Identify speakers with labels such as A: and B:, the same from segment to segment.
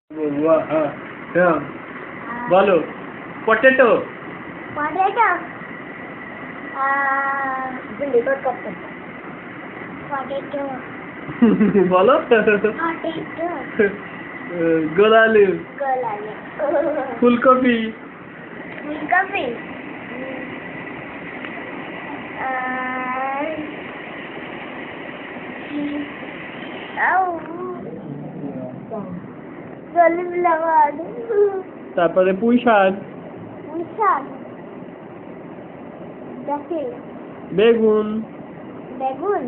A: বলো potato
B: potato potato
A: বলো
B: potato
A: গোলালু
B: গোলালি
A: ফুলকপি
B: ফুলকপি
A: তারপরে পুঁই শাক বেগুন
B: বেগুন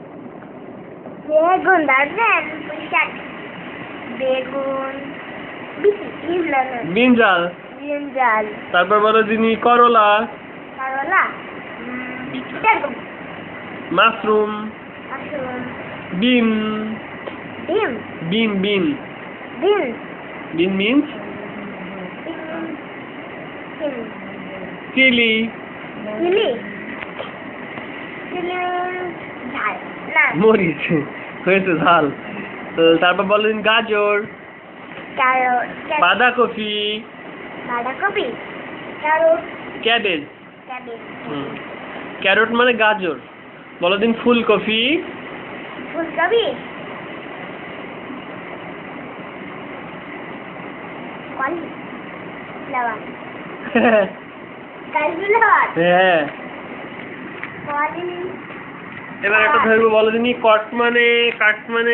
B: বেগুন দাঁড়ান বেগুন
A: ব্রিঞ্জাল
B: ব্রিঞ্জাল
A: তারপর বলো দিনি করলা
B: করলা
A: মাশরুম
B: মাশরুম
A: বিন
B: ডিম
A: bean bean
B: bean
A: bean means chilli
B: chilli chilli ঝাল না
A: মরিচ হয়েছে ঝাল তো তারপর বলেন গাজর
B: ক্যারট
A: বাঁধাকপি
B: বাঁধাকপি ক্যারট
A: ক্যাবেজ
B: ক্যাবেজ
A: ক্যারট মানে গাজর বলো দিন ফুলকপি
B: ফুলকপি কলিফ্লাওয়ার কলিফ্লাওয়ার
A: হ্যাঁ
B: কলি
A: এবার একটা ধরবো বলো দিন কট মানে কাট মানে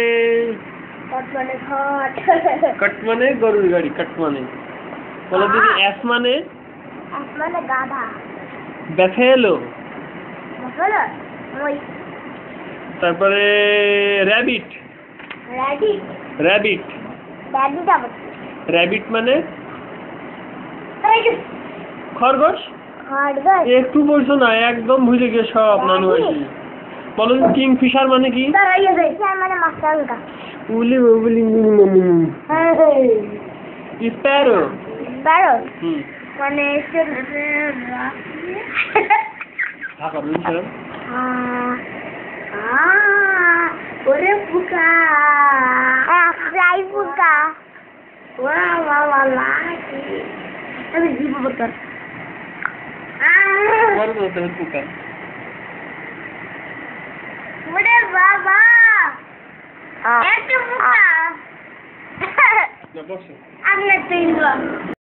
B: ঘট
A: কট মানে গরুর গাড়ি কাট মানে বলো দিন এস মানে
B: আসমানে গাধা
A: ব্যাফেলো
B: বলো ওই
A: তারপরে র্যাবিট
B: রেডিট
A: র্যাবিট
B: রেডিট আবার
A: র্যাবিট মানে খরগোশ
B: খরগোশ
A: একটু বলছো না একদম ভুলে গিয়ে সব নানু আর কি বলো কিং ফিশার মানে কি
B: মানে মাছটা
A: উলি উলি স্প্যারো
B: বারো
A: হুম
B: মানে
A: ঢাকা বলুন স্যার
B: ওরে পোকা ফ্রাই পোকা আমি জীব পোকা
A: বলো তুমি পোকা
B: ওরে বাবা একটা পোকা
A: বসো
B: আপনার তো